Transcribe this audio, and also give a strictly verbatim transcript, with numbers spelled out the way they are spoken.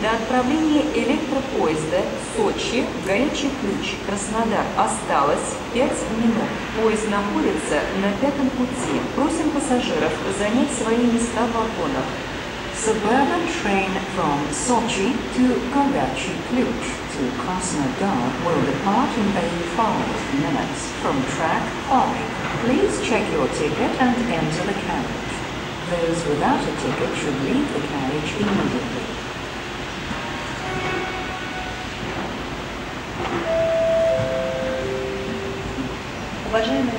Для отправления электропоезда Сочи, Горячий Ключ, Краснодар осталось пять минут. Поезд находится на пятом пути. Просим пассажиров занять свои места в вагонах. Suburban train from Sochi to Gorячий Ключ to Krasnodar will depart in five minutes from track five. Please check your ticket and enter the carriage. Those without a ticket should leave the carriage immediately. Уважаемые